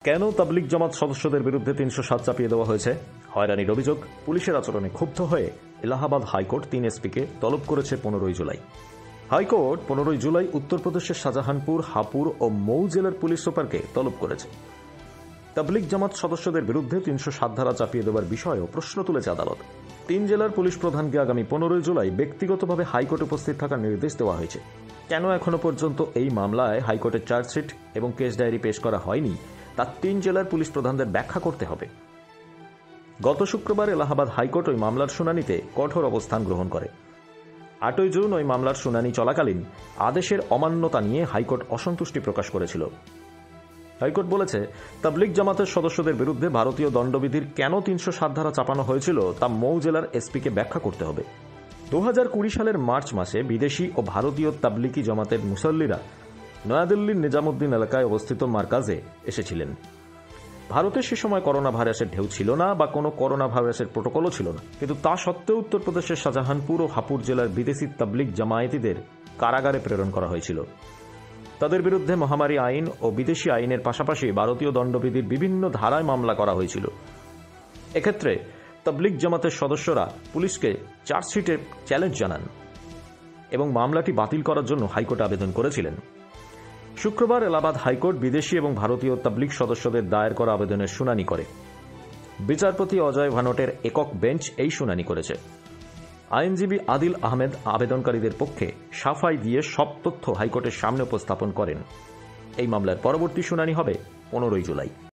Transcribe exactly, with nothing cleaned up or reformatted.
কেন তাবলিগ জামাত সদস্যদের বিরুদ্ধে তিনশো সাত চাপিয়ে দেওয়া হয়েছে? হয়রানির অভিযোগ, পুলিশের আচরণে ক্ষুব্ধ হয়ে এলাহাবাদ হাইকোর্ট তিন এসপিকে তলব করেছে পনেরোই জুলাই। হাইকোর্ট পনেরোই জুলাই উত্তরপ্রদেশের শাহজাহানপুর, হাপুর ও মৌ জেলার পুলিশ সুপারকে তলব করেছে। তাবলিগ জামাত সদস্যদের বিরুদ্ধে তিনশো সাত ধারা চাপিয়ে দেওয়ার বিষয়েও প্রশ্ন তুলেছে আদালত। তিন জেলার পুলিশ প্রধানকে আগামী পনেরোই জুলাই ব্যক্তিগতভাবে হাইকোর্টে উপস্থিত থাকার নির্দেশ দেওয়া হয়েছে। কেন এখনো পর্যন্ত এই মামলায় হাইকোর্টের চার্জশিট এবং কেস ডায়েরি পেশ করা হয়নি তা তিন জেলার পুলিশ প্রধানদের ব্যাখ্যা করতে হবে। গত শুক্রবার এলাহাবাদ হাইকোর্ট ওই মামলার শুনানিতে কঠোর অবস্থান গ্রহণ করে। আটই জুন ওই মামলার শুনানি চলাকালীন আদেশের অমান্যতা নিয়ে হাইকোর্ট অসন্তুষ্টি প্রকাশ করেছিল। হাইকোর্ট বলেছে, তাবলিগ জামাতের সদস্যদের বিরুদ্ধে ভারতীয় দণ্ডবিধির কেন তিনশো সাত ধারা চাপানো হয়েছিল তা মৌ জেলার এসপিকে ব্যাখ্যা করতে হবে। দু হাজার কুড়ি সালের মার্চ মাসে বিদেশি ও ভারতীয় তাবলিগি জামাতের মুসল্লিরা নয়াদিল্লির নিজামুদ্দিন এলাকায় অবস্থিত মার্কাজে এসেছিলেন। ভারতে সে সময় করোনা ভাইরাসের ঢেউ ছিল না বা কোনো করোনা ভাইরাসের প্রোটোকলও ছিল না, কিন্তু তা সত্ত্বেও উত্তরপ্রদেশের শাহজাহানপুর ও হাপুর জেলার বিদেশি তাবলিগ জামায়াতিদের কারাগারে প্রেরণ করা হয়েছিল। তাদের বিরুদ্ধে মহামারী আইন ও বিদেশি আইনের পাশাপাশি ভারতীয় দণ্ডবিধির বিভিন্ন ধারায় মামলা করা হয়েছিল। এক্ষেত্রে তাবলিগ জামাতের সদস্যরা পুলিশকে চার্জশিটে চ্যালেঞ্জ জানান এবং মামলাটি বাতিল করার জন্য হাইকোর্টে আবেদন করেছিলেন। শুক্রবার এলাহাবাদ হাইকোর্ট বিদেশি এবং ভারতীয় তাবলিগ সদস্যদের দায়ের করা আবেদনের শুনানি করে। বিচারপতি অজয় ভানটের একক বেঞ্চ এই শুনানি করেছে। আইনজীবী আদিল আহমেদ আবেদনকারীদের পক্ষে সাফাই দিয়ে সব তথ্য হাইকোর্টের সামনে উপস্থাপন করেন। এই মামলার পরবর্তী শুনানি হবে পনেরোই জুলাই।